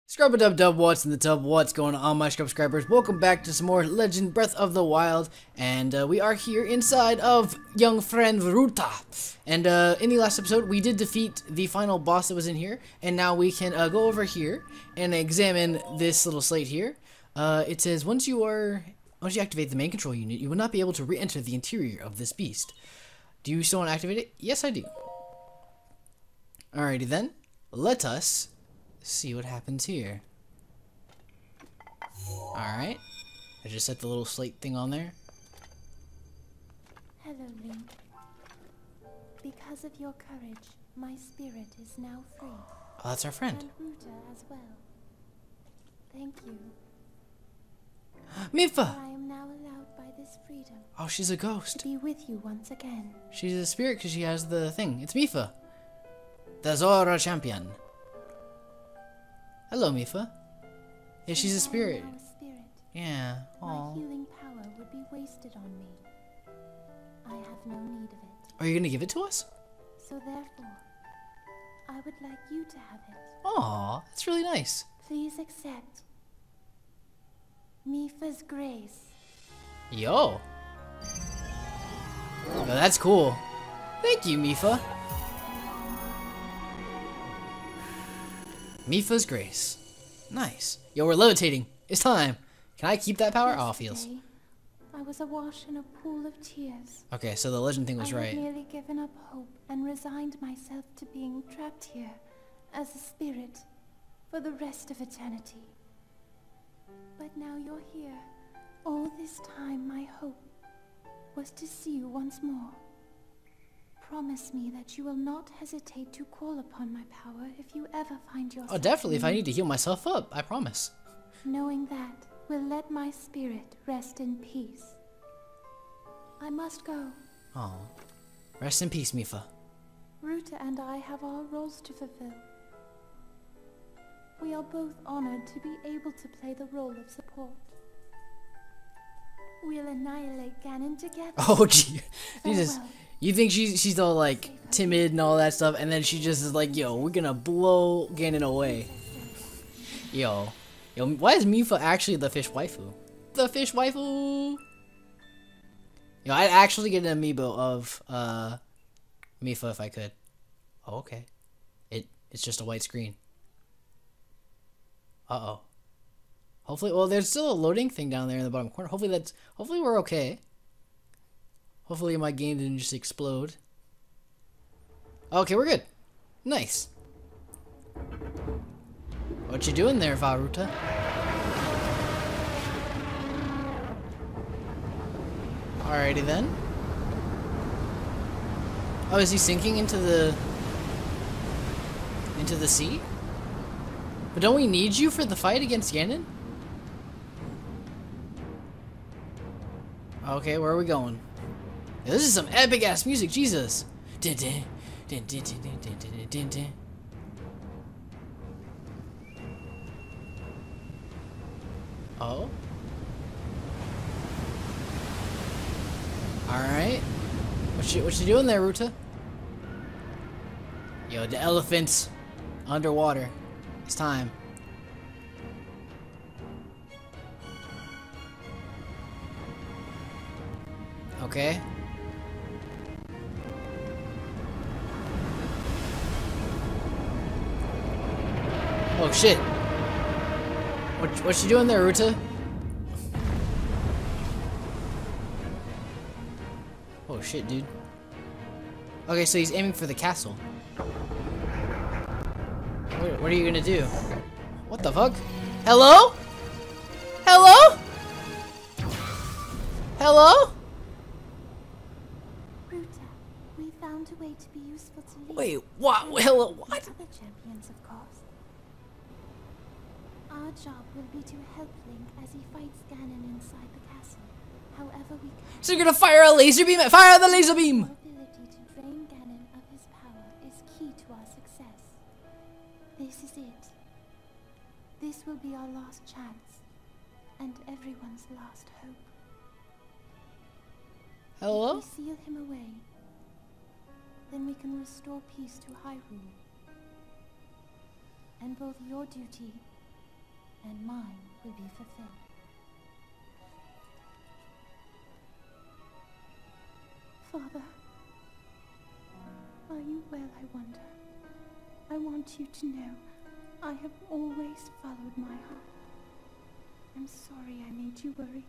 Scrub-a-dub-dub, what's in the tub? What's going on, my subscribers? Welcome back to some more Legend Breath of the Wild, and we are here inside of young friend Ruta. And in the last episode, we did defeat the final boss that was in here, and now we can go over here and examine this little slate here. It says once you activate the main control unit, you will not be able to re-enter the interior of this beast. Do you still want to activate it? Yes, I do. Alrighty then, let us see what happens here. Alright. I just set the little slate thing on there. Hello, Link. Because of your courage, my spirit is now free. Oh, that's our friend. And Ruta as well. Thank you. Mifa! I am now allowed by this freedom. Oh, she's a ghost. To be with you once again. She's a spirit because she has the thing. It's Mifa, the Zora champion. Hello, Mifa. Yeah, she's a spirit. I am now a spirit. Yeah. My Aww. healing power would be wasted on me. I have no need of it. Are you gonna give it to us? So therefore, I would like you to have it. Aw, that's really nice. Please accept Mifa's grace. Yo. Oh, that's cool. Thank you, Mifa. Mifa's grace. Nice. Yo, we're levitating. It's time. Can I keep that power? Oh, feels. Yesterday, I was awash in a pool of tears. Okay, so the legend thing was I right. had nearly given up hope and resigned myself to being trapped here as a spirit for the rest of eternity. But now you're here. All this time my hope was to see you once more. Promise me that you will not hesitate to call upon my power if you ever find yourself. Oh, definitely. If I need to heal myself up, I promise. Knowing that will let my spirit rest in peace. I must go. Oh, rest in peace, Mifa. Ruta and I have our roles to fulfill. We are both honored to be able to play the role of support. We'll annihilate Ganon together. Oh, gee. Jesus. Farewell. You think she's all like timid and all that stuff, and then she just is like, yo, we're gonna blow Ganon away. Yo, why is Mifa actually the fish waifu? The fish waifu. Yo, I'd actually get an amiibo of Mifa if I could. Oh, okay. It's just a white screen. Uh-oh. Hopefully, well, there's still a loading thing down there in the bottom corner. Hopefully we're okay. Hopefully my game didn't just explode. Okay, we're good. Nice. What you doing there, Varuta? Alrighty then. Oh, is he sinking into the sea? But don't we need you for the fight against Ganon? Okay, where are we going? Yeah, this is some epic ass music, Jesus. Oh. Alright. What you doing there, Ruta? Yo, the elephants underwater. It's time. Okay. Oh shit. What you doing there, Ruta? Oh shit, dude. Okay, so he's aiming for the castle. What are you gonna do? What the fuck? Hello? Hello? Hello? Ruta, we found a way to be useful to Link. Wait, what? Hello? What? And other champions, of course. Our job will be to help Link as he fights Ganon inside the castle. However we can. So you're gonna fire a laser beam? Fire the laser beam! Our ability to drain Ganon of his power is key to our success. This is it. This will be our last chance, and everyone's last hope. Hello? If we seal him away, then we can restore peace to Hyrule. And both your duty and mine will be fulfilled. Father, are you well, I wonder? I want you to know I have always followed my heart. I'm sorry I made you worry.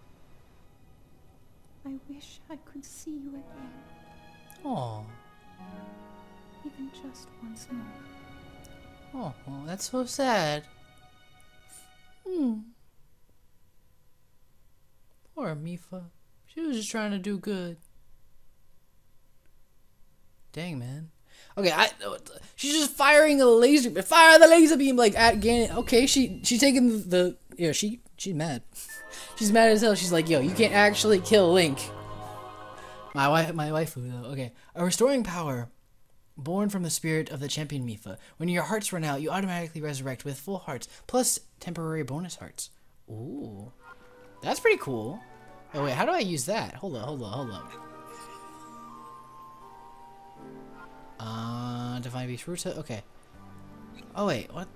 I wish I could see you again. Oh. Even just once more. Oh, that's so sad. Poor Mipha. She was just trying to do good. Dang, man. Okay, she's just firing a laser. Fire the laser beam like at Ganon. Okay, she's taking the she's mad. She's mad as hell. She's like, yo, you can't actually kill Link. My waifu though. Okay, a restoring power born from the spirit of the champion Mipha. When your hearts run out, you automatically resurrect with full hearts plus temporary bonus hearts. Ooh, that's pretty cool. Oh wait, how do I use that? Hold up. Divine Beast Ruta. Okay. Oh wait, what?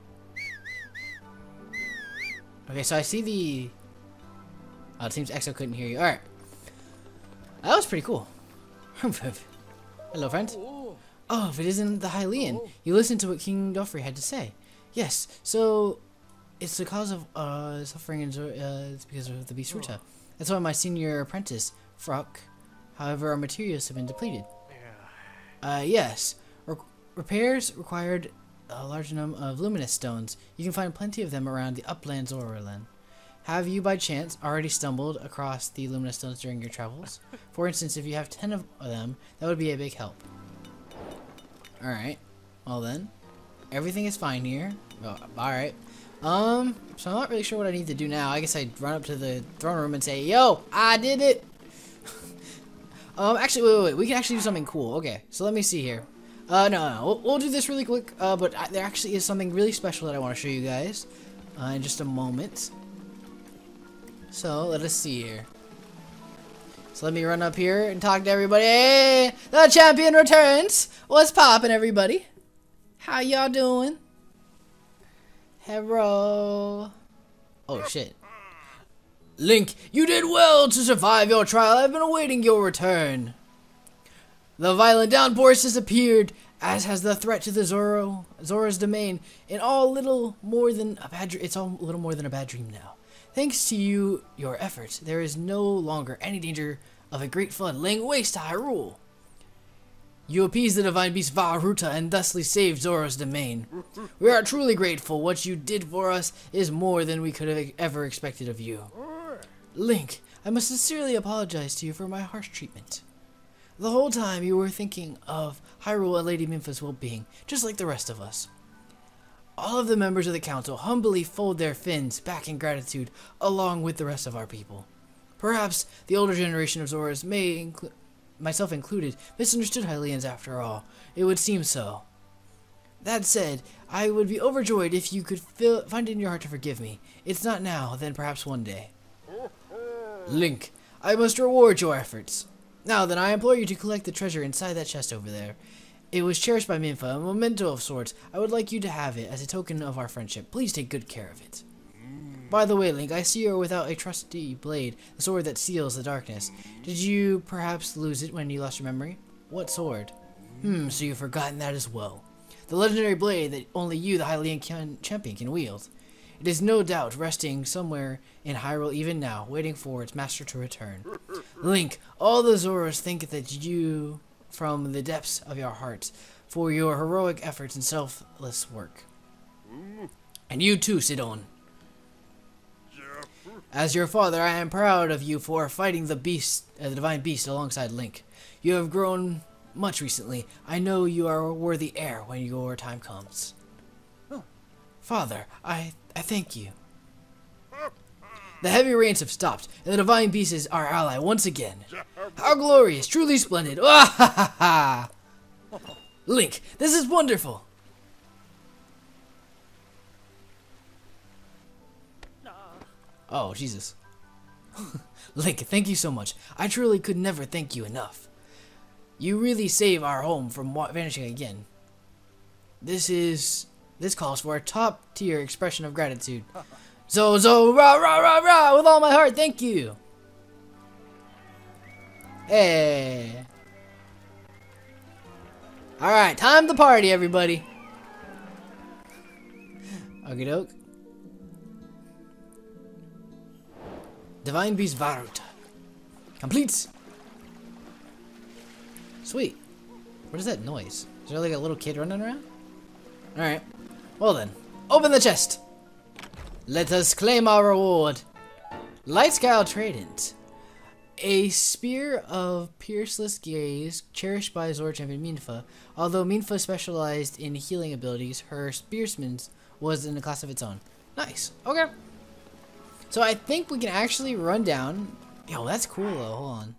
Okay, so I see the. Oh, it seems Exo couldn't hear you. All right. That was pretty cool. Hello, friend. Oh, if it isn't the Hylian, you listened to what King Dofri had to say. Yes, so it's the cause of suffering and it's because of the Beast Ruta. That's why my senior apprentice, Fruck. However, our materials have been depleted. Yes. Repairs required a large number of luminous stones. You can find plenty of them around the uplands Oralan. Have you, by chance, already stumbled across the luminous stones during your travels? For instance, if you have 10 of them, that would be a big help. Alright. Well then. Everything is fine here. Oh, alright. So I'm not really sure what I need to do now. I guess I'd run up to the throne room and say, yo, I did it! Actually, wait. We can actually do something cool. Okay, so let me see here. No. We'll do this really quick. But there actually is something really special that I want to show you guys. In just a moment. So, let us see here. So let me run up here and talk to everybody. Hey, the champion returns. What's poppin', everybody? How y'all doing? Hello. Oh, shit. Link, you did well to survive your trial. I've been awaiting your return. The violent downpour has disappeared, as has the threat to the Zora's domain. It's all little more than a bad dream now. Thanks to your efforts, there is no longer any danger of a great flood laying waste to Hyrule. You appeased the divine beast Vah-Ruta and thusly saved Zora's domain. We are truly grateful. What you did for us is more than we could have ever expected of you. Link, I must sincerely apologize to you for my harsh treatment. The whole time you were thinking of Hyrule and Lady Minfa's well-being, just like the rest of us. All of the members of the council humbly fold their fins back in gratitude along with the rest of our people. Perhaps the older generation of Zoras, myself included, misunderstood Hylians after all. It would seem so. That said, I would be overjoyed if you could find it in your heart to forgive me. It's not now, then perhaps one day. Link, I must reward your efforts. Now then, I implore you to collect the treasure inside that chest over there. It was cherished by Minfa, a memento of sorts. I would like you to have it as a token of our friendship. Please take good care of it. By the way, Link, I see you are without a trusty blade, the sword that seals the darkness. Did you perhaps lose it when you lost your memory? What sword? So you've forgotten that as well. The legendary blade that only you, the Hylian champion, can wield. It is no doubt resting somewhere in Hyrule even now, waiting for its master to return. Link, all the Zoras think that you, from the depths of your hearts, for your heroic efforts and selfless work. And you too, Sidon. As your father, I am proud of you for fighting the divine beast alongside Link. You have grown much recently. I know you are a worthy heir when your time comes. Father, I thank you. The heavy rains have stopped, and the divine beast is our ally once again. How glorious, truly splendid. Ah, ha, ha, ha. Link, this is wonderful. Oh, Jesus. Link, thank you so much. I truly could never thank you enough. You really save our home from vanishing again. This This calls for a top-tier expression of gratitude. Zo, rah, rah, rah, rah, with all my heart, thank you. Hey. Alright, time to party, everybody. Okie doke. Divine Beast Varuta. Complete. Sweet. What is that noise? Is there like a little kid running around? Alright. Well then. Open the chest. Let us claim our reward. Light Scale Trident. A spear of pierceless gaze cherished by Zord champion Minfa. Although Minfa specialized in healing abilities, her spearsman's was in a class of its own. Nice. Okay. So I think we can actually run down. Yo, that's cool though. Hold on.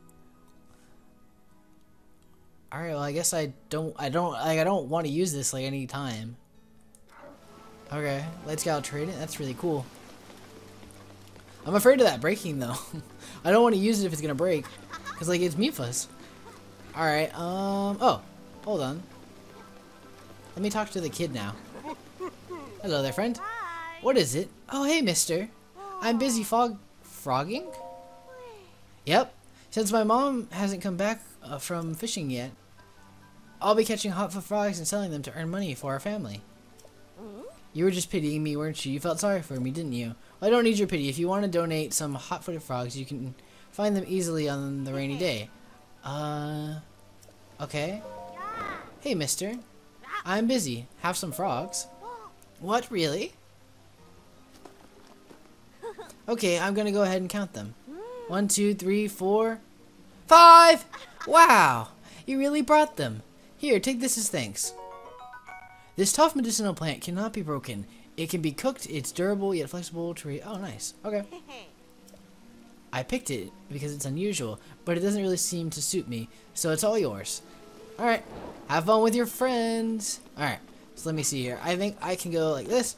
All right. Well, I guess I don't want to use this like any time. Okay. Let's go trade it. That's really cool. I'm afraid of that breaking though. I don't want to use it if it's gonna break, cause like it's Minfa's. All right. Oh, hold on. Let me talk to the kid now. Hello there, friend. Hi. What is it? Oh, hey, mister. I'm busy frogging? Yep. Since my mom hasn't come back from fishing yet, I'll be catching hot-foot frogs and selling them to earn money for our family. You were just pitying me, weren't you? You felt sorry for me, didn't you? Well, I don't need your pity. If you want to donate some hot-footed frogs, you can find them easily on the rainy day. Okay. Hey, mister. I'm busy. Have some frogs. What, really? Okay, I'm gonna go ahead and count them. 1, 2, 3, 4, 5! Wow! You really brought them. Here, take this as thanks. This tough medicinal plant cannot be broken. It can be cooked, it's durable yet flexible to oh, nice. Okay. I picked it because it's unusual, but it doesn't really seem to suit me, so it's all yours. Alright, have fun with your friends. Alright, so let me see here. I think I can go like this.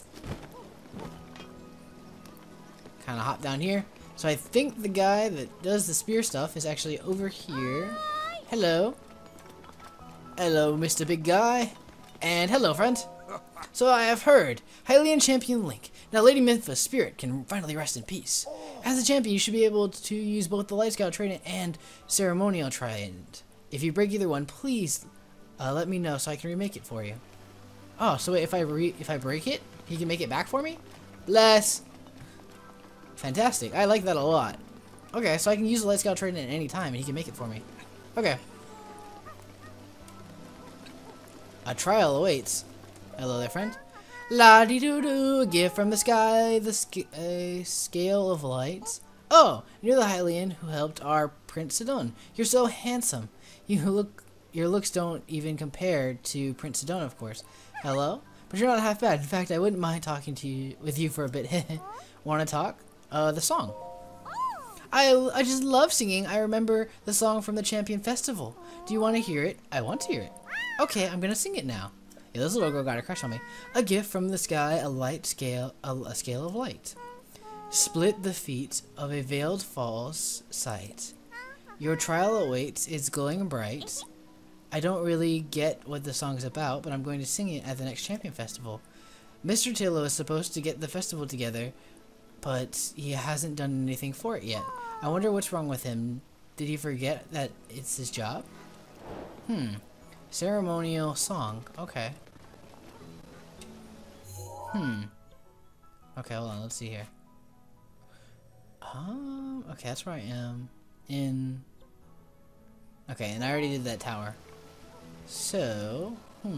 Kind of hop down here. So I think the guy that does the spear stuff is actually over here. Hello. Hello, Mr. Big Guy. And hello, friend. So I have heard. Hylian Champion Link. Now Lady Minfa's spirit can finally rest in peace. As a champion, you should be able to use both the Light Scout Trident and Ceremonial Trident. If you break either one, please let me know so I can remake it for you. Oh, so wait, if I break it, he can make it back for me? Bless. Fantastic. I like that a lot. Okay, so I can use the Light Scout Trident at any time and he can make it for me. Okay. A trial awaits. Hello there, friend. La-dee-doo-doo, a gift from the sky, a scale of lights. Oh, you're the Hylian who helped our Prince Sidon. You're so handsome. Your looks don't even compare to Prince Sidon, of course. Hello? But you're not half bad. In fact, I wouldn't mind talking with you for a bit. Want to talk? The song. I just love singing. I remember the song from the Champion Festival. Do you want to hear it? I want to hear it. Okay, I'm gonna sing it now. Yeah, this little girl got a crush on me. A gift from the sky, a scale of light. Split the feet of a veiled false sight. Your trial awaits, it's glowing bright. I don't really get what the song's about, but I'm going to sing it at the next Champion Festival. Mr. Taylor is supposed to get the festival together, but he hasn't done anything for it yet. I wonder what's wrong with him. Did he forget that it's his job? Ceremonial song. Okay. Okay, hold on. Let's see here. Okay, that's where I am. Okay, and I already did that tower. So,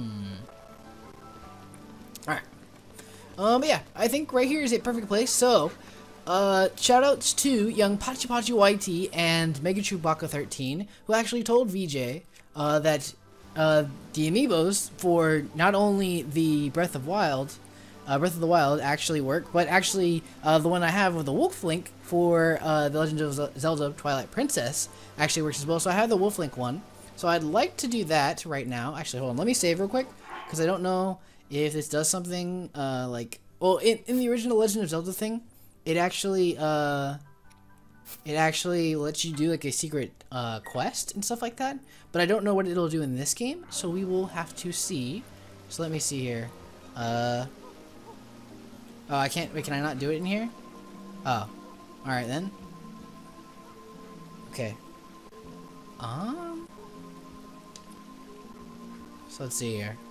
Alright. But yeah, I think right here is a perfect place. So, shoutouts to young Pachi Pachi YT and Megachewbacca13, who actually told VJ that the amiibos for not only the Breath of the Wild actually work, but actually the one I have with the Wolf Link for the Legend of Zelda Twilight Princess actually works as well. So I have the Wolf Link one. So I'd like to do that right now. Actually, hold on. Let me save real quick because I don't know if this does something like... Well, in the original Legend of Zelda thing, it actually lets you do like a secret quest and stuff like that. But I don't know what it'll do in this game, so we will have to see. So let me see here. Oh, I can't. Wait, can I not do it in here? Oh. Alright then. Okay. So let's see here.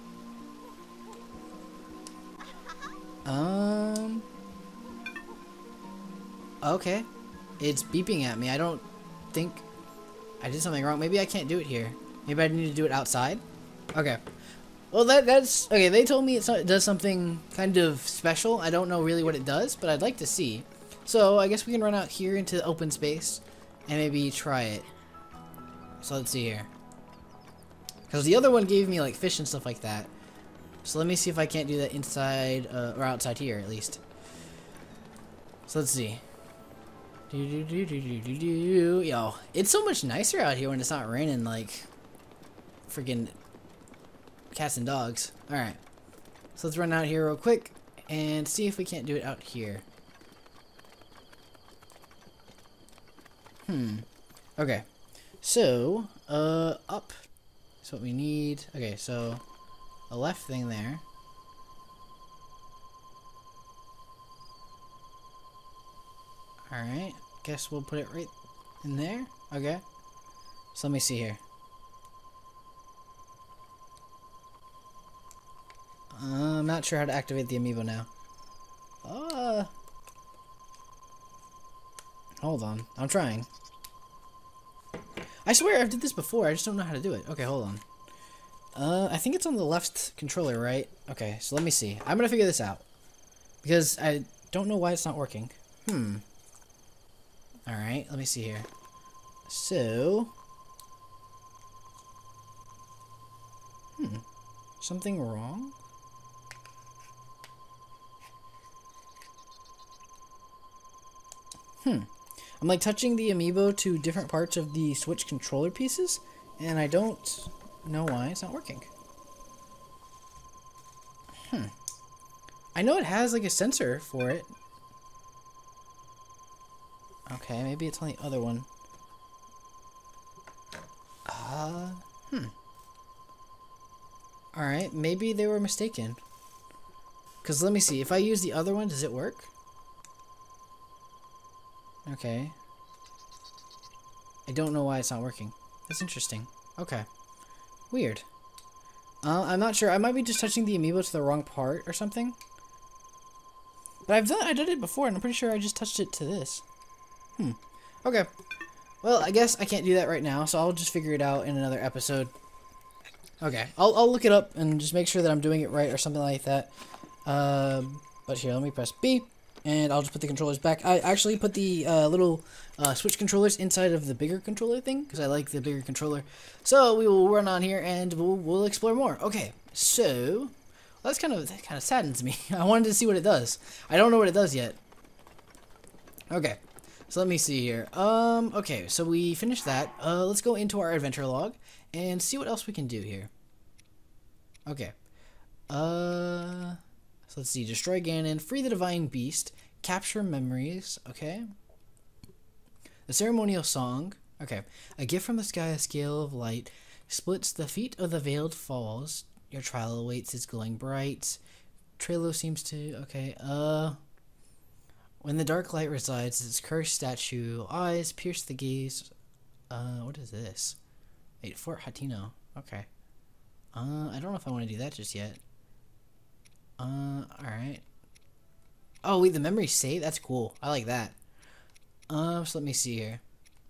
Okay. It's beeping at me. I don't think I did something wrong. Maybe I can't do it here. Maybe I need to do it outside? Okay. Well, that's... Okay, they told me it does something kind of special. I don't know really what it does, but I'd like to see. So, I guess we can run out here into the open space and maybe try it. So, let's see here. Because the other one gave me, like, fish and stuff like that. So, let me see if I can't do that inside, or outside here, at least. So, let's see. Yo, it's so much nicer out here when it's not raining like freaking cats and dogs. Alright. So let's run out here real quick and see if we can't do it out here. Okay. So, up is what we need. Okay, so a left thing there. Alright, guess we'll put it right in there. Okay. So let me see here. I'm not sure how to activate the amiibo now. Hold on. I'm trying. I swear I've did this before, I just don't know how to do it. Okay, hold on. I think it's on the left controller, right? Okay, so let me see. I'm gonna figure this out. Because I don't know why it's not working. Alright, let me see here. So... Something wrong? I'm like touching the amiibo to different parts of the Switch controller pieces, and I don't know why it's not working. I know it has like a sensor for it. Okay, maybe it's on the other one. Alright, maybe they were mistaken. Because let me see, if I use the other one, does it work? Okay. I don't know why it's not working. That's interesting. Okay. Weird. I'm not sure. I might be just touching the amiibo to the wrong part or something. But I did it before, and I'm pretty sure I just touched it to this. Okay. Well, I guess I can't do that right now, so I'll just figure it out in another episode. Okay. I'll look it up and just make sure that I'm doing it right or something like that. But here, let me press B. And I'll just put the controllers back. I actually put the little Switch controllers inside of the bigger controller thing, because I like the bigger controller. So we will run on here and we'll explore more. Okay, so that kind of saddens me. I wanted to see what it does. I don't know what it does yet. Okay, so let me see here. Okay, so we finished that. Let's go into our adventure log and see what else we can do here. Okay. So let's see, destroy Ganon, free the divine beast, capture memories, okay. The ceremonial song, okay. A gift from the sky, a scale of light, splits the feet of the veiled falls, your trial awaits, it's glowing bright. Trello seems to, okay, when the dark light resides, its cursed statue, eyes pierce the gaze, what is this? Wait, Fort Hatino, okay. I don't know if I want to do that just yet. Alright. Oh, wait, the memory save? That's cool. I like that. So let me see here.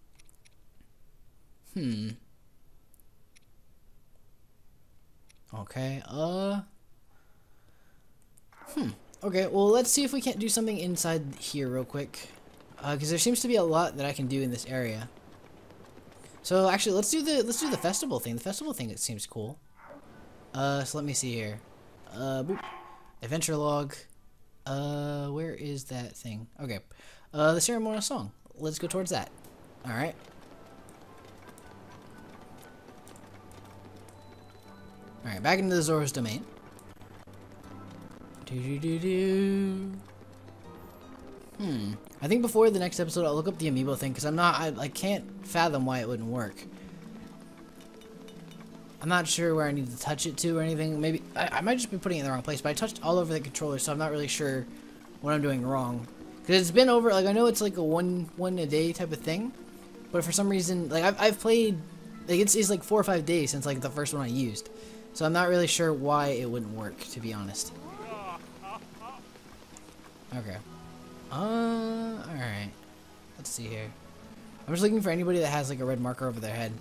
Okay, okay, well, let's see if we can't do something inside here real quick. Because there seems to be a lot that I can do in this area. So, actually, let's do the festival thing. The festival thing, it seems cool. So let me see here. Boop. Adventure log. Where is that thing? Okay. The ceremonial song. Let's go towards that. Alright. Alright, back into the Zora's domain. I think before the next episode I'll look up the amiibo thing, because I can't fathom why it wouldn't work. I'm not sure where I need to touch it to or anything. Maybe I might just be putting it in the wrong place, but I touched all over the controller, so I'm not really sure what I'm doing wrong. Because it's been over, like, I know it's like a one a day type of thing, but for some reason, like, I've played, like, it's like 4 or 5 days since, like, the first one I used. So I'm not really sure why it wouldn't work, to be honest. Okay. Alright. Let's see here. I'm just looking for anybody that has, like, a red marker over their head.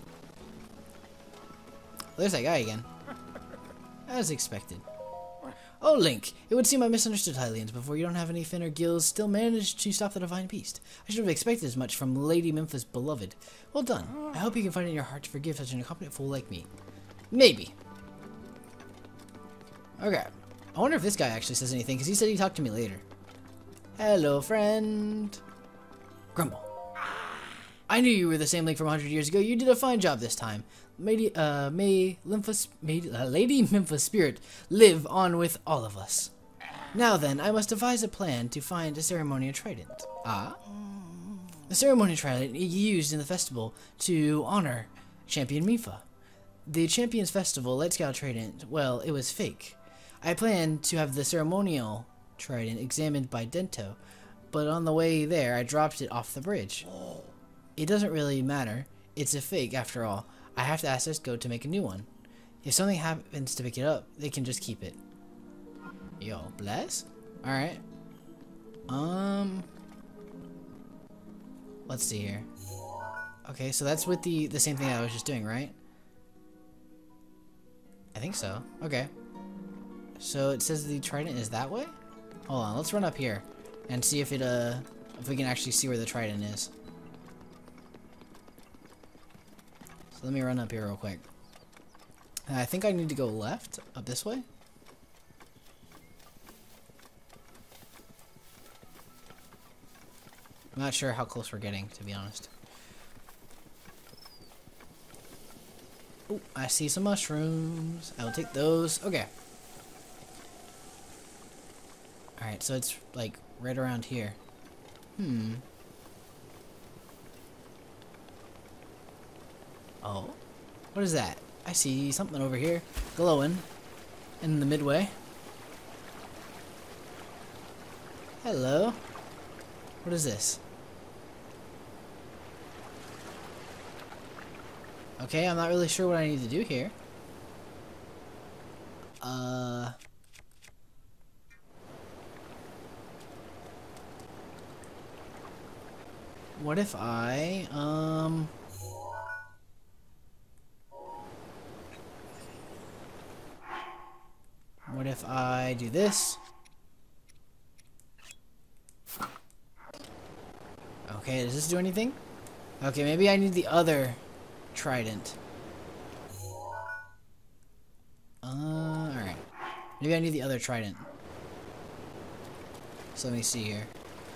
There's that guy again. As expected. Oh, Link! It would seem I misunderstood Hylians before. You don't have any fin or gills, still managed to stop the Divine Beast. I should have expected as much from Lady Memphis' beloved. Well done. I hope you can find it in your heart to forgive such an incompetent fool like me. Maybe. Okay. I wonder if this guy actually says anything, because he said he'd talk to me later. Hello, friend. Grumble. I knew you were the same Link from 100 years ago. You did a fine job this time. May Lady Memphis' spirit live on with all of us. Now then, I must devise a plan to find a ceremonial trident. Ah? The ceremonial trident used in the festival to honor Champion Mifa. The Champions Festival Let's Go Trident, well, it was fake. I planned to have the ceremonial trident examined by Dento, but on the way there, I dropped it off the bridge. It doesn't really matter. It's a fake, after all. I have to ask Cisco to make a new one. If something happens to pick it up, they can just keep it. Yo, bless? Alright. Let's see here. Okay, so that's with the same thing I was just doing, right? I think so. Okay. So it says the trident is that way? Hold on, let's run up here and see if we can actually see where the trident is. So let me run up here real quick. I think I need to go left, up this way. I'm not sure how close we're getting, to be honest. Oh, I see some mushrooms. I will take those. Okay. Alright, so it's like right around here. Oh, what is that? I see something over here glowing in the midway. Hello. What is this? Okay, I'm not really sure what I need to do here. What if I, what if I do this? Okay, does this do anything? Okay, maybe I need the other trident. Alright. Maybe I need the other trident. So let me see here.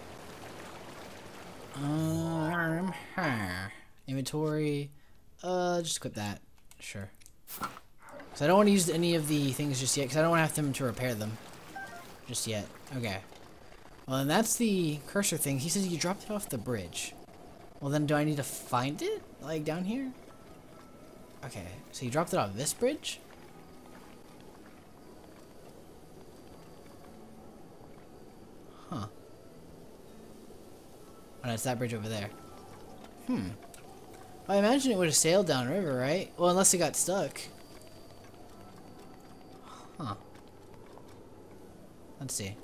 Inventory. Just equip that. Sure. So I don't want to use any of the things just yet, because I don't want to have them to repair them just yet. Okay. Well, and that's the cursor thing. He says you dropped it off the bridge. Well, then do I need to find it? Like, down here? Okay. So you dropped it off this bridge? Huh. Oh, no, it's that bridge over there. I imagine it would have sailed downriver, right? Well, unless it got stuck. Huh. Let's see.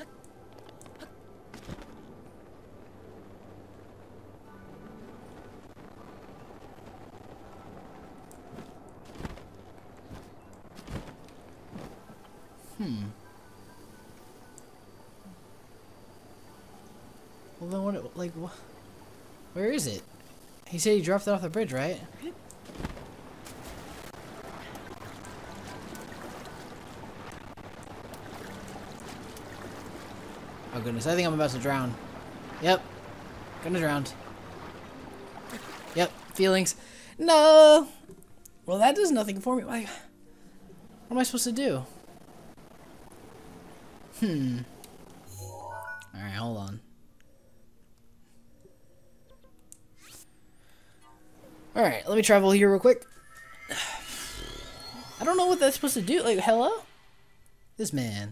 Well, then what, like, what? Where is it? He said he dropped it off the bridge, right? Oh goodness, I think I'm about to drown. Yep. Gonna drown. Yep, feelings. No! Well, that does nothing for me. Like, what am I supposed to do? Alright, hold on. Alright, let me travel here real quick. know what that's supposed to do. Like, hello? This man.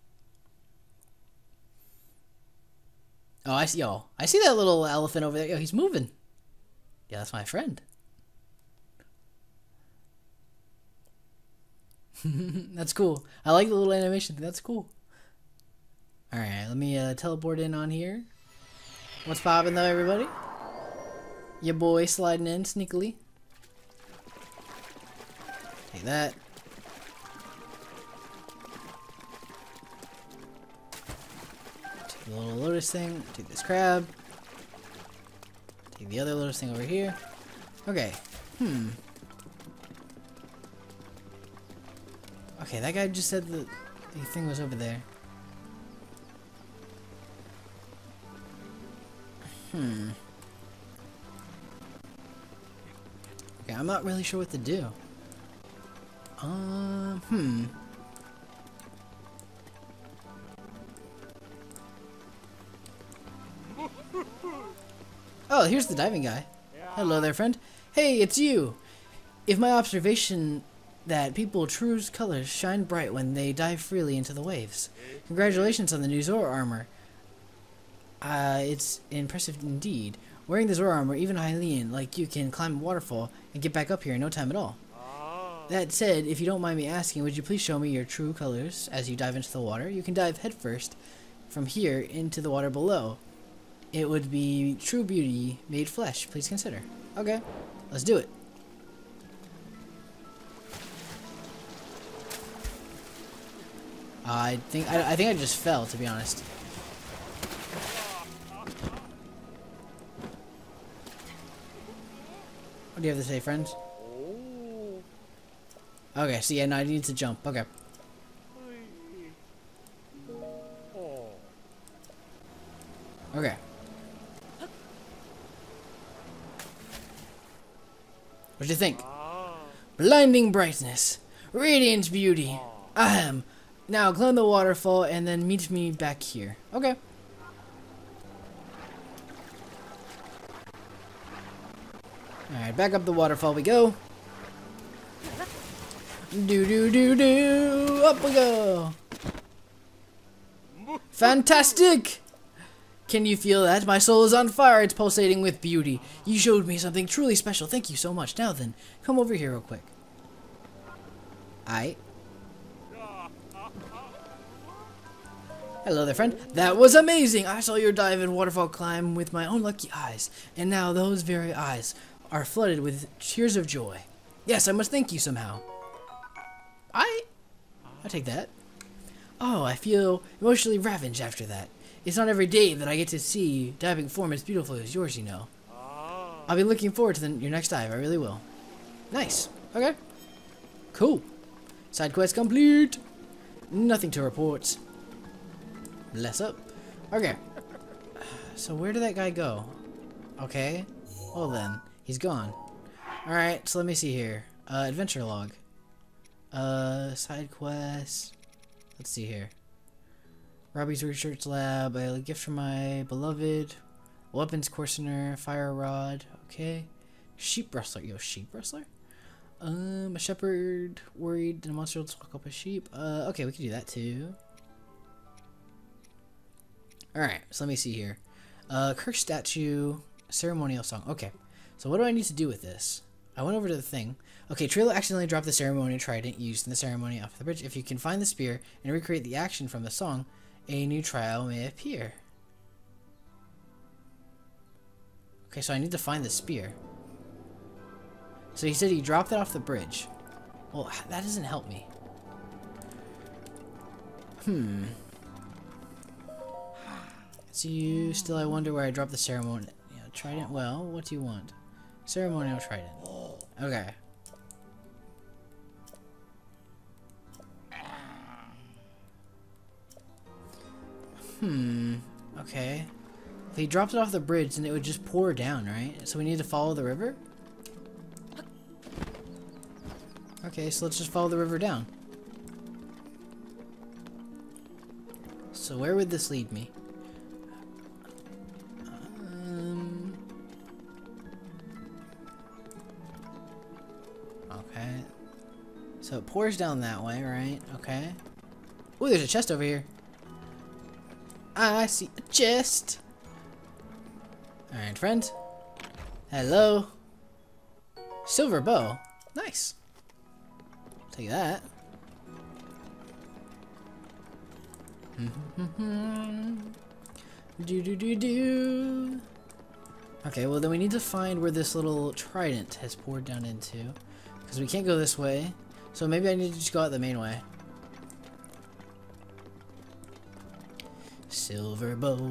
Oh, I see. Yo, I see that little elephant over there. Yo, he's moving. Yeah, that's my friend. That's cool. I like the little animation. That's cool. Alright, let me teleport in on here. What's poppin' though, everybody? Your boy sliding in sneakily. Take that. Take the little lotus thing. Take this crab. Take the other lotus thing over here. Okay. Okay, that guy just said the thing was over there. Okay, I'm not really sure what to do. Oh, here's the diving guy. Hello there, friend. Hey, it's you. If my observation that people's true colors shine bright when they dive freely into the waves. Congratulations on the new Zora armor. It's impressive indeed. Wearing the Zora armor, even a Hylian like you can climb a waterfall and get back up here in no time at all. That said, if you don't mind me asking, would you please show me your true colors as you dive into the water? You can dive headfirst from here into the water below. It would be true beauty made flesh. Please consider. Okay, let's do it. I think I just fell, to be honest. What do you have to say, friends? Okay, so yeah, no, I need to jump. Okay. Okay. What'd you think? Blinding brightness. Radiant beauty. Ahem. Now climb the waterfall and then meet me back here. Okay. Alright, back up the waterfall we go. Do. Up we go. Fantastic! Can you feel that? My soul is on fire. It's pulsating with beauty. You showed me something truly special. Thank you so much. Now then, come over here real quick. Aight. Hello there, friend. That was amazing! I saw your dive and waterfall climb with my own lucky eyes. And now those very eyes are flooded with tears of joy. Yes, I must thank you somehow. I take that. Oh, I feel emotionally ravaged after that. It's not every day that I get to see diving form as beautiful as yours, you know. I'll be looking forward to your next dive. I really will. Nice. Okay. Cool. Side quest complete. Nothing to report. Less up. Okay. So where did that guy go? Okay. Well then, he's gone. Alright, so let me see here. Adventure log. Side quest. Let's see here. Robbie's research lab. A gift from my beloved. Weapons coursener. Fire rod. Okay. Sheep rustler. Yo, sheep rustler? A shepherd worried that a monster will talk up a sheep. Okay, we can do that too. Alright, so let me see here. Cursed statue. Ceremonial song. Okay. So what do I need to do with this? I went over to the thing. Okay, Trailer accidentally dropped the ceremonial trident used in the ceremony off the bridge. If you can find the spear and recreate the action from the song, a new trial may appear. Okay, so I need to find the spear. So he said he dropped it off the bridge. Well, that doesn't help me. So you still, I wonder where I dropped the ceremony. Yeah, trident. Well, what do you want? Ceremonial trident. Okay. Okay. If he dropped it off the bridge, then it would just pour down, right? So we need to follow the river? Okay, so let's just follow the river down. So where would this lead me? Okay. So it pours down that way, right? Okay. Ooh, there's a chest over here. I see a chest. Alright, friend. Hello. Silver bow. Nice. Take that. Do. Okay, well then we need to find where this little trident has poured down into. Because we can't go this way. So maybe I need to just go out the main way. Silver bow.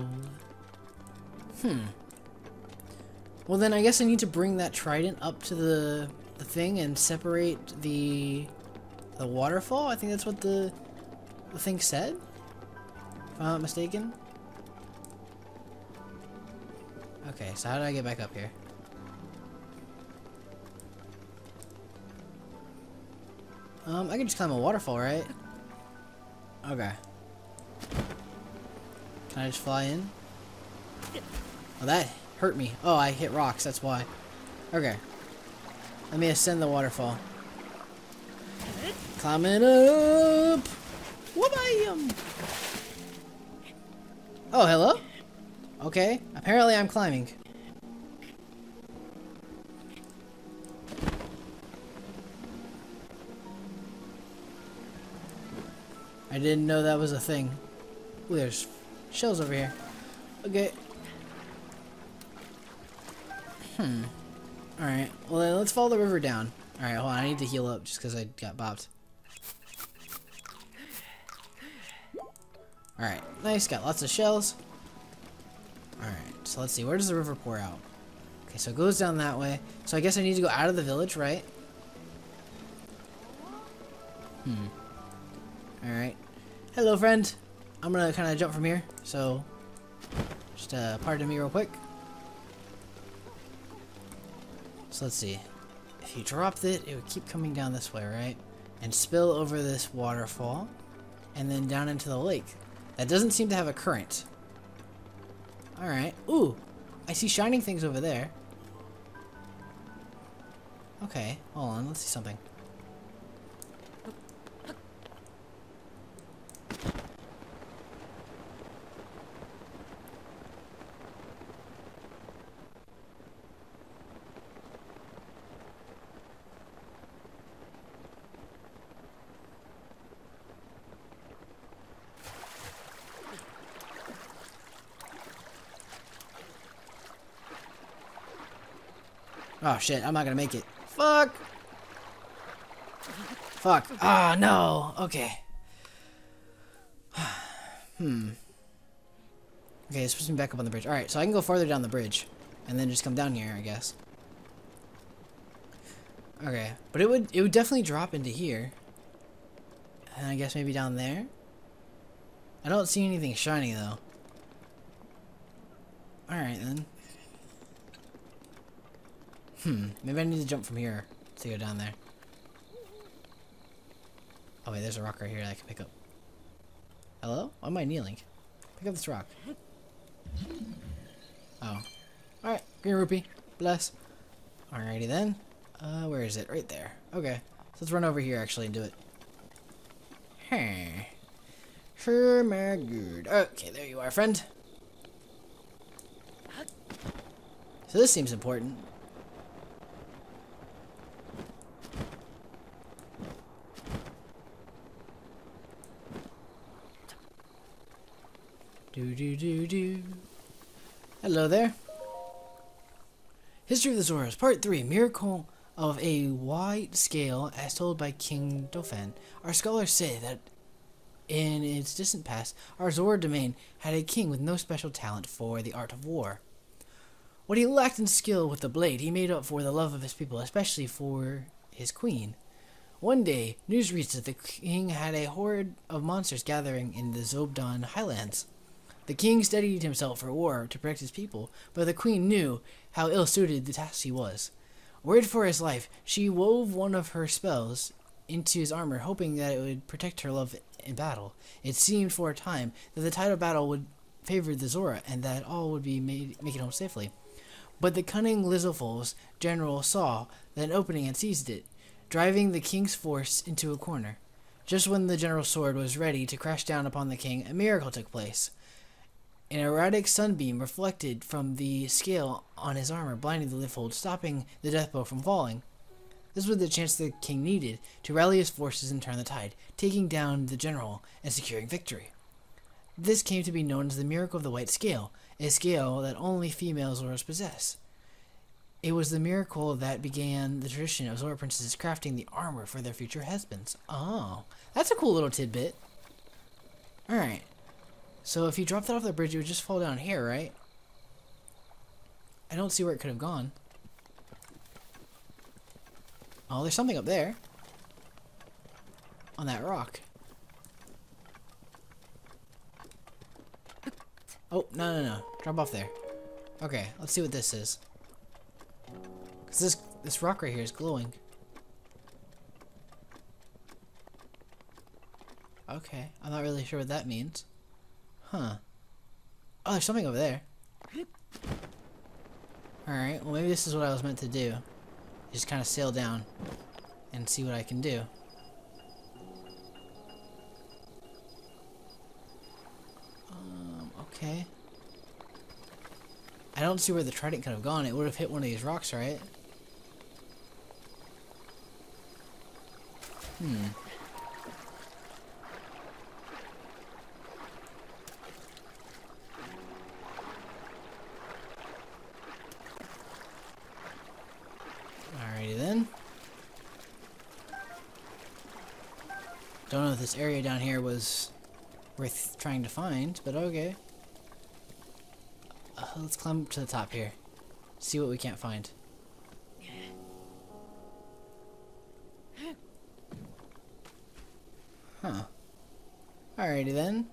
Well then I guess I need to bring that trident up to the thing and separate the waterfall. I think that's what the thing said, if I'm not mistaken. Okay, so how do I get back up here? I can just climb a waterfall, right? Okay. Can I just fly in? Oh, that hurt me. Oh, I hit rocks, that's why. Okay. Let me ascend the waterfall. Climbing up! Whoop-bam! Oh, hello? Okay, apparently I'm climbing. I didn't know that was a thing. Ooh, there's shells over here. Okay. Alright, well then let's follow the river down. Alright, hold on, I need to heal up just because I got bopped. Alright, nice, got lots of shells. Alright, so let's see, where does the river pour out? Okay, so it goes down that way. So I guess I need to go out of the village, right? Alright. Hello, friend. I'm gonna kind of jump from here, so just pardon me real quick. So let's see. If you dropped it, it would keep coming down this way, right? And spill over this waterfall, and then down into the lake. That doesn't seem to have a current. Alright. Ooh! I see shining things over there. Okay, hold on, let's see something. Oh shit, I'm not gonna make it. Fuck! Fuck. Ah, no! Okay. Okay, it's supposed to be back up on the bridge. Alright, so I can go farther down the bridge. And then just come down here, I guess. Okay, but it would definitely drop into here. And I guess maybe down there? I don't see anything shiny though. Alright then. Maybe I need to jump from here to go down there. Oh wait, there's a rock right here that I can pick up. Hello? Why am I kneeling? Pick up this rock. Oh. Alright, green rupee. Bless. Alrighty then. Where is it? Right there. Okay. So let's run over here actually and do it. Sure, my good. Okay, there you are, friend. So this seems important. Do. Hello there. History of the Zoras, Part 3, Miracle of a Wide Scale as told by King Dauphin. Our scholars say that in its distant past, our Zora domain had a king with no special talent for the art of war. What he lacked in skill with the blade, he made up for the love of his people, especially for his queen. One day, news reached that the king had a horde of monsters gathering in the Zobdan highlands. The king steadied himself for war to protect his people, but the queen knew how ill-suited the task he was. Worried for his life, she wove one of her spells into his armor, hoping that it would protect her love in battle. It seemed for a time that the tide of battle would favor the Zora, and that all would be make it home safely. But the cunning Lizzofol's general saw that an opening and seized it. driving the king's force into a corner. Just when the general's sword was ready to crash down upon the king, a miracle took place. An erratic sunbeam reflected from the scale on his armor, blinding the Lifthold, stopping the death blow from falling. This was the chance the king needed to rally his forces and turn the tide, taking down the general and securing victory. This came to be known as the Miracle of the White Scale, a scale that only female Zoras possess. It was the miracle that began the tradition of Zora princesses crafting the armor for their future husbands. Oh, that's a cool little tidbit. Alright. So if you dropped that off the bridge, it would just fall down here, right? I don't see where it could have gone. Oh, there's something up there. On that rock. Oh, no. Drop off there. Okay, let's see what this is. Because this rock right here is glowing. Okay, I'm not really sure what that means. Huh. Oh, there's something over there. Alright, well maybe this is what I was meant to do. Just kind of sail down and see what I can do. Okay. I don't see where the trident could have gone. It would have hit one of these rocks, right? Alrighty then. Don't know if this area down here was worth trying to find, but okay. Let's climb up to the top here. See what we can't find. Huh. Alrighty then.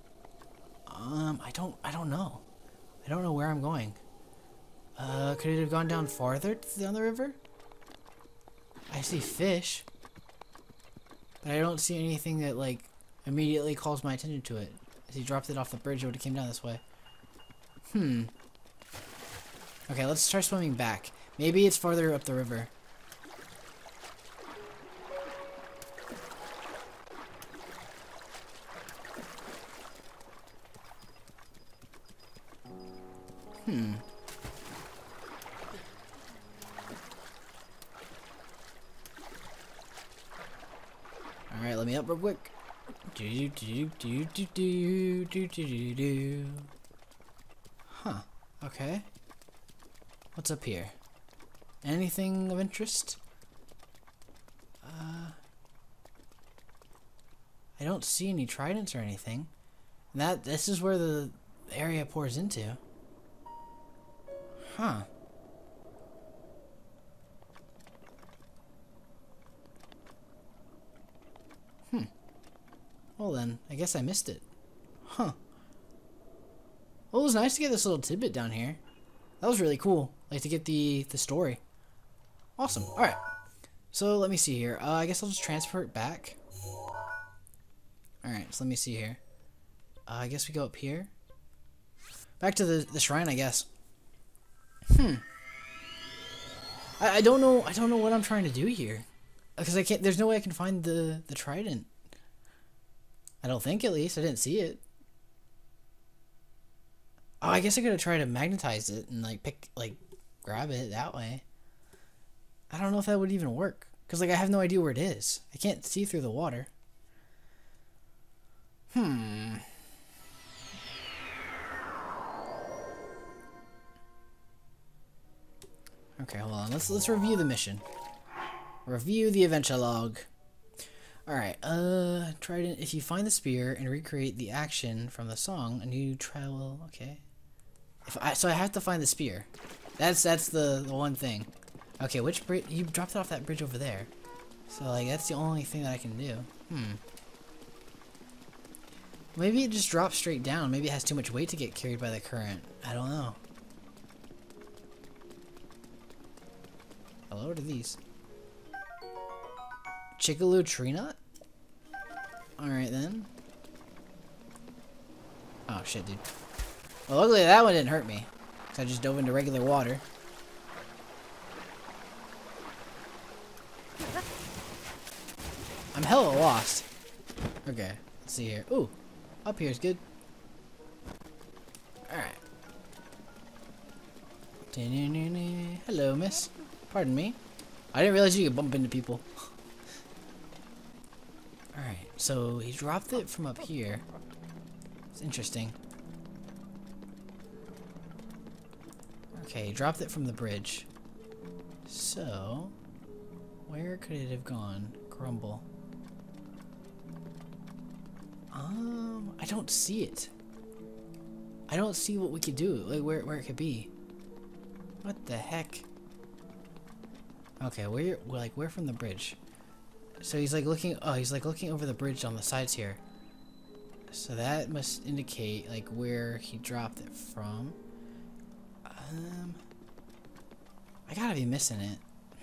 I don't know. I don't know where I'm going. Could it have gone down farther down the river? I see fish. But I don't see anything that, like, immediately calls my attention to it. As he dropped it off the bridge, it would have came down this way. Okay, let's try swimming back. Maybe it's farther up the river. Alright, let me up real quick. Huh. Okay. What's up here? Anything of interest? I don't see any tridents or anything. This is where the area pours into. Huh. Well then, I guess I missed it. Huh. Well, it was nice to get this little tidbit down here. That was really cool. Like, to get the story. Awesome. Alright. So, let me see here. I guess I'll just transfer it back. Alright, so let me see here. I guess we go up here. Back to the shrine, I guess. I don't know what I'm trying to do here. Because I can't, there's no way I can find the trident. I don't think, at least. I didn't see it. Oh, I guess I could have tried to magnetize it and, like, grab it that way. I don't know if that would even work. Because, like, I have no idea where it is. I can't see through the water. Okay, hold on. Let's review the mission. Review the adventure log. Alright, trident. If you find the spear and recreate the action from the song, a new travel. Okay. So I have to find the spear. That's the one thing. Okay, which bridge? You dropped it off that bridge over there. So, like, that's the only thing that I can do. Maybe it just drops straight down. Maybe it has too much weight to get carried by the current. I don't know. Hello, what are these? Chickaloo tree nut? Alright then. Oh shit, dude. Well, luckily that one didn't hurt me. Because I just dove into regular water. I'm hella lost. Okay, let's see here. Ooh, up here is good. Alright. Hello, miss. Pardon me. I didn't realize you could bump into people. Alright, so he dropped it from up here. It's interesting. Okay, he dropped it from the bridge. So, where could it have gone? Grumble. I don't see it. I don't see what we could do, like where it could be. What the heck? Okay, where from the bridge? So he's like looking. Oh, he's like looking over the bridge on the sides here. So that must indicate like where he dropped it from. I gotta be missing it.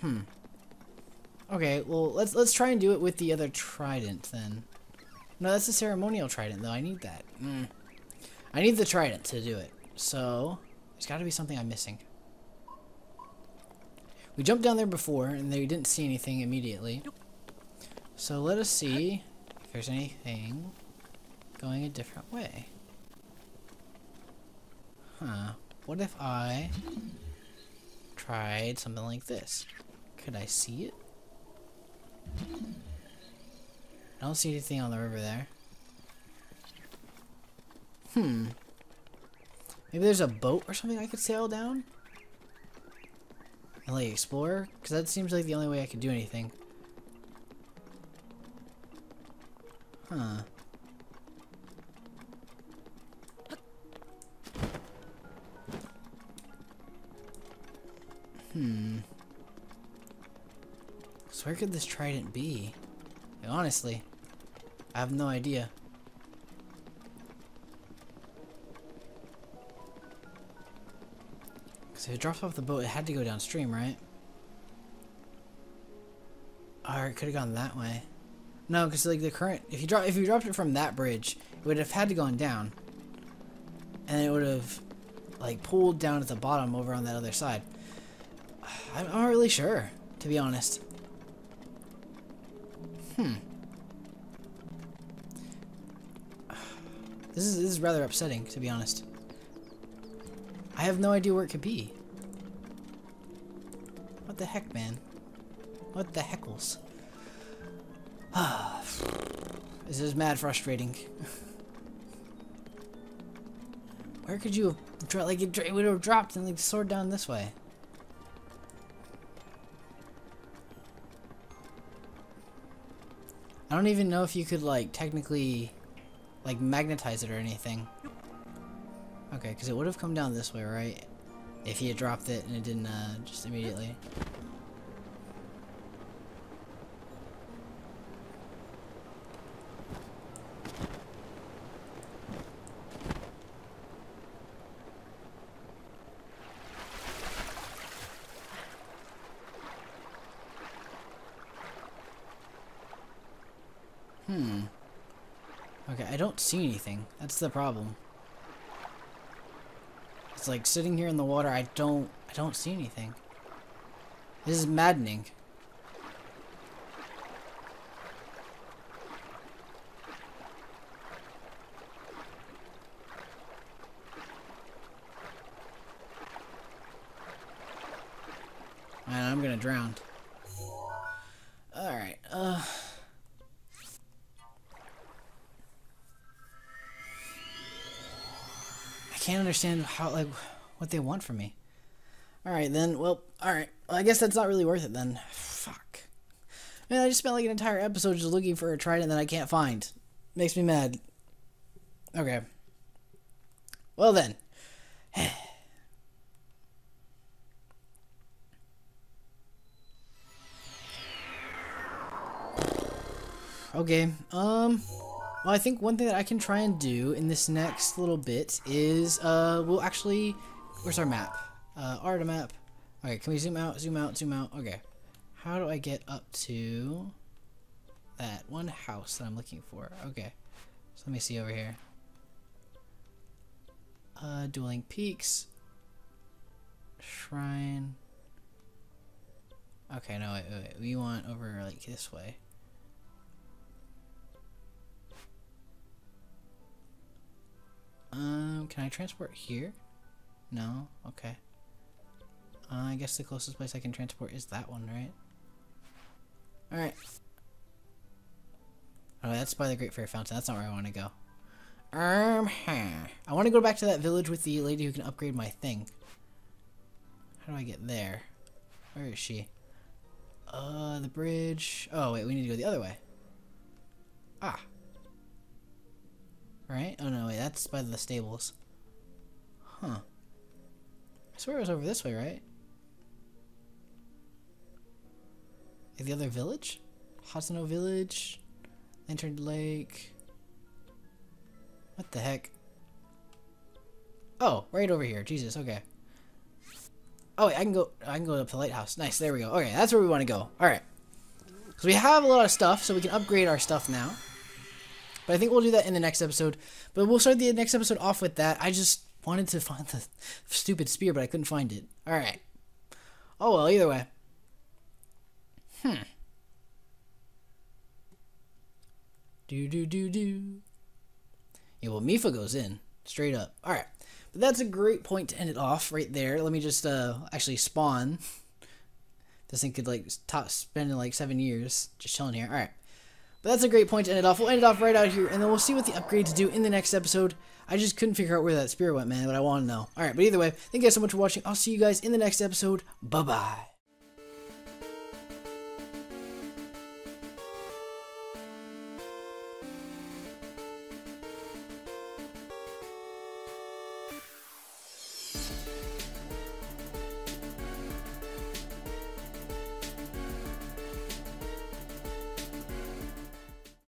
Okay, well let's try and do it with the other trident then. No, that's the ceremonial trident though. I need that. I need the trident to do it. So there's got to be something I'm missing. We jumped down there before and we didn't see anything immediately. So let us see if there's anything going a different way. Huh. What if I tried something like this? Could I see it? I don't see anything on the river there. Maybe there's a boat or something I could sail down? And like explore? Because that seems like the only way I could do anything. Huh. So where could this trident be? Like, honestly, I have no idea. Because if it drops off the boat, it had to go downstream, right? Or it could have gone that way. No, because like the current, if you dropped it from that bridge, it would have had to gone down, and it would have like pulled down at the bottom over on that other side. I'm not really sure, to be honest. This is rather upsetting, to be honest. I have no idea where it could be. What the heck, man? What the heckles? This is mad frustrating. Where could you have like it would have dropped and like soared down this way? I don't even know if you could like technically like magnetize it or anything. Okay, because it would have come down this way, right? If he had dropped it and it didn't just immediately. Okay, I don't see anything. That's the problem. It's like sitting here in the water, I don't see anything. This is maddening. Man, I'm gonna drown. Alright, I can't understand how, like, what they want from me. Alright then, well, alright. Well, I guess that's not really worth it then. Fuck. Man, I just spent like an entire episode just looking for a trident that I can't find. Makes me mad. Okay. Well then. Okay, well, I think one thing that I can try and do in this next little bit is, we'll actually, where's our map? Art map. Okay, can we zoom out, zoom out, zoom out? Okay. How do I get up to that one house that I'm looking for? Okay. So let me see over here. Dueling Peaks. Shrine. Okay, no, wait. We want over, like, this way. Can I transport here? No? Okay. I guess the closest place I can transport is that one, right? Alright. Oh, that's by the Great Fairy Fountain. That's not where I want to go. I want to go back to that village with the lady who can upgrade my thing. How do I get there? Where is she? The bridge. Oh, wait, we need to go the other way. Ah. Right? Oh, no, wait, that's by the stables. Huh. I swear it was over this way, right? Like the other village? Hasano Village? Lantern Lake? What the heck? Oh, right over here. Jesus, okay. Oh, wait, I can go up to the lighthouse. Nice, there we go. Okay, that's where we want to go. Alright. Because we have a lot of stuff, so we can upgrade our stuff now. But I think we'll do that in the next episode. But we'll start the next episode off with that. I just wanted to find the stupid spear, but I couldn't find it. Alright. Oh, well, either way. Yeah, well, Mifa goes in. Straight up. Alright. But that's a great point to end it off right there. Let me just actually spawn. This thing could like spend like 7 years just chilling here. Alright. But that's a great point to end it off. We'll end it off right out here, and then we'll see what the upgrades do in the next episode. I just couldn't figure out where that spear went, man, but I want to know. Alright, but either way, thank you guys so much for watching. I'll see you guys in the next episode. Bye-bye.